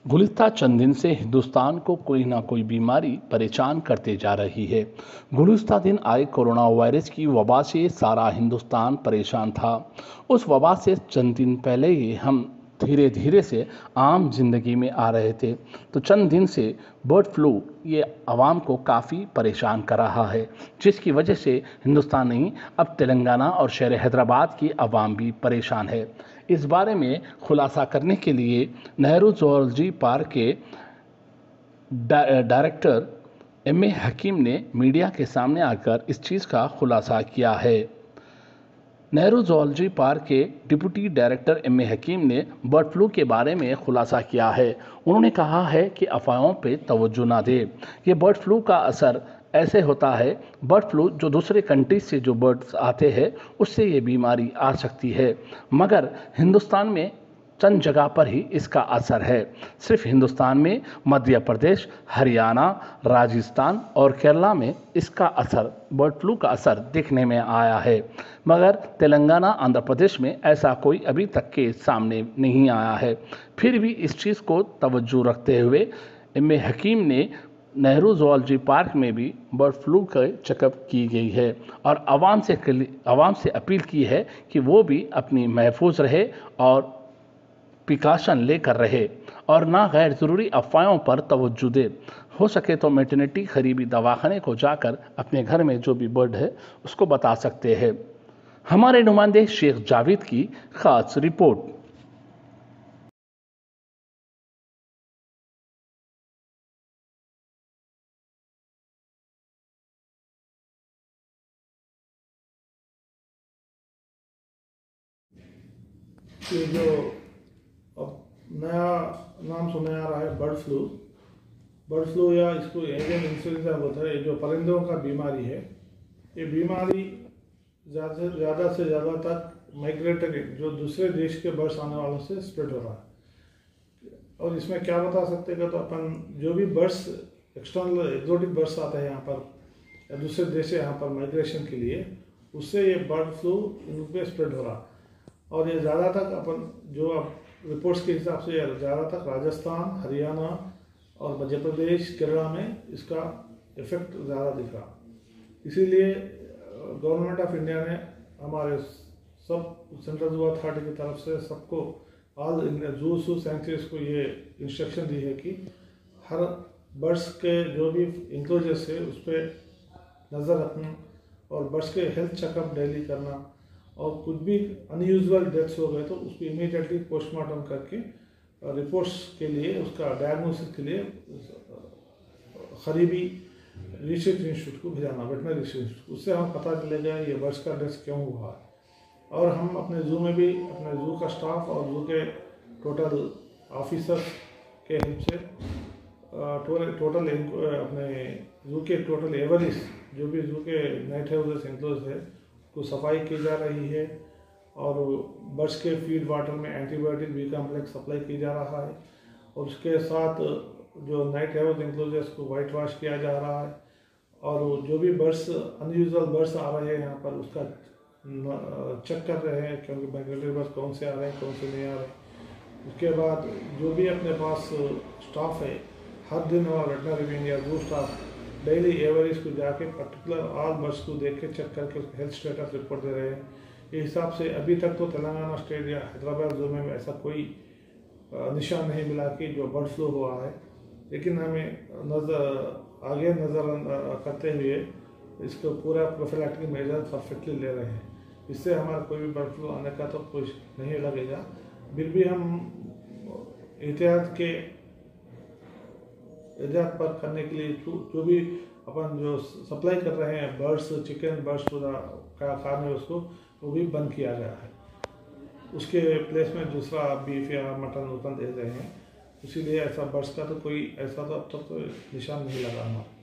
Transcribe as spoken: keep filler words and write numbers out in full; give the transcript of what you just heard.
गुलिस्ता चंद दिन से हिंदुस्तान को कोई ना कोई बीमारी परेशान करते जा रही है। गुलिस्ता दिन आए कोरोना वायरस की वबा से सारा हिंदुस्तान परेशान था। उस वबा से चंद दिन पहले ही हम धीरे धीरे से आम जिंदगी में आ रहे थे, तो चंद दिन से बर्ड फ्लू ये आवाम को काफ़ी परेशान कर रहा है, जिसकी वजह से हिंदुस्तान नहीं, अब तेलंगाना और शहर हैदराबाद की आवाम भी परेशान है। इस बारे में खुलासा करने के लिए नेहरू जूलॉजी पार्क के डायरेक्टर एम ए हकीम ने मीडिया के सामने आकर इस चीज़ का खुलासा किया है। नेहरू जूलॉजी पार्क के deputy director M A Hakim ने बर्ड फ्लू के बारे में खुलासा किया है। उन्होंने कहा है कि अफवाहों पे तवज्जो ना दे। ये बर्ड फ्लू का असर ऐसे होता है, बर्ड फ्लू जो दूसरे कंट्री से जो बर्ड्स आते हैं उससे ये बीमारी आ सकती है, मगर हिंदुस्तान में चंद जगह पर ही इसका असर है। सिर्फ हिंदुस्तान में मध्य प्रदेश, हरियाणा, राजस्थान और केरला में इसका असर, बर्ड फ्लू का असर देखने में आया है, मगर तेलंगाना, आंध्र प्रदेश में ऐसा कोई अभी तक के सामने नहीं आया है। फिर भी इस चीज़ को तवज्जो रखते हुए एम ए हकीम ने नेहरू जूलॉजी पार्क में भी बर्ड फ्लू का चेकअप की गई है और आवाम से आवाम से अपील की है कि वो भी अपनी महफूज रहे और प्रिकॉशन लेकर रहे और ना गैर ज़रूरी अफवाहों पर तवज्जो दे। हो सके तो मैटरनिटी करीबी दवाखाने को जाकर अपने घर में जो भी बर्ड है उसको बता सकते हैं। हमारे नुमाइंदे शेख जावेद की खास रिपोर्ट। ये जो अब नया नाम सुने आ रहा है बर्ड फ्लू, बर्ड फ्लू या इसको एवियन इन्फ्लुएंजा बोलते हैं। ये जो परिंदों का बीमारी है, ये बीमारी ज़्यादा से ज़्यादा से ज़्यादा तक माइग्रेटरी जो दूसरे देश के बर्ड्स आने वालों से स्प्रेड हो रहा है। और इसमें क्या बता सकते हैं कि तो अपन जो भी बर्ड्स एक्सटर्नल एक्जोटिक बर्ड्स आते हैं यहाँ पर या दूसरे देश से यहाँ पर माइग्रेशन के लिए, उससे ये बर्ड फ्लू इन पर स्प्रेड हो रहा है। और ये ज़्यादा तक अपन जो अब रिपोर्ट्स के हिसाब से ज़्यादा तक राजस्थान, हरियाणा और मध्य प्रदेश, केरला में इसका इफेक्ट ज़्यादा दिख रहा। इसीलिए गवर्नमेंट ऑफ इंडिया ने हमारे सब सेंट्रल जू अथॉरिटी की तरफ से सबको ऑल जू सू सेंचुरीज को ये इंस्ट्रक्शन दी है कि हर बर्ड्स के जो भी इंक्लोजर्स है उस पर नज़र रखना और बर्ड्स के हेल्थ चेकअप डेली करना, और कुछ भी अनयूजुअल डेथ्स हो गए तो उसको इमीडिएटली पोस्टमार्टम करके रिपोर्ट्स के लिए, उसका डायग्नोसिस के लिए करीबी रिसर्च इंस्टीट्यूट को भेजाना, वेटनरी रिसर्च इंस्टीट्यूट। उससे हम पता चलेगा ये बर्ड्स का डेथ क्यों हुआ है। और हम अपने जू में भी अपने जू का स्टाफ और जू के टोटल ऑफिसर्स के हेल्प से टोटल अपने जू के टोटल एवरीज जो भी जू के नाइट हाउसेस एंक्लोज है को सफाई की जा रही है, और बर्ड्स के फीड वाटर में एंटीबायोटिक बी कॉम्प्लेक्स सप्लाई की जा रहा है, और उसके साथ जो नाइट हाउस एंक्लोजर्स को वाइट वॉश किया जा रहा है, और जो भी बर्ड्स अनयूजुअल बर्ड्स आ रहे हैं यहाँ पर उसका चेक कर रहे हैं क्योंकि माइग्रेटरी बर्ड्स कौन से आ रहे हैं, कौन से नहीं आ रहे। उसके बाद जो भी अपने पास स्टाफ है, हर दिन और वेटनरी विंग या जू स्टाफ डेली एवरेज को जाके पर्टिकुलर ऑल बर्ड्स को देख के चेक करके उसका हेल्थ स्टेटस रिपोर्ट दे रहे हैं। इस हिसाब से अभी तक तो तेलंगाना स्टेट या हैदराबाद जू में ऐसा कोई निशान नहीं मिला कि जो बर्ड फ्लू हुआ है, लेकिन हमें नज़र आगे नज़र करते हुए इसको पूरा प्रोफिलैक्टिक मेजर परफेक्टली ले रहे हैं। इससे हमारा कोई भी बर्ड फ्लू आने का तो कुछ नहीं लगेगा। फिर भी हम एहतियात के एहतियात पर करने के लिए जो भी अपन जो सप्लाई कर रहे हैं बर्ड्स, चिकन बर्ड्स का खाने उसको वो भी बंद किया गया है। उसके प्लेस में दूसरा बीफ या मटन वटन दे रहे हैं। इसीलिए ऐसा बर्ड्स का तो कोई ऐसा तो अब तक तो निशान नहीं लगा हमारा।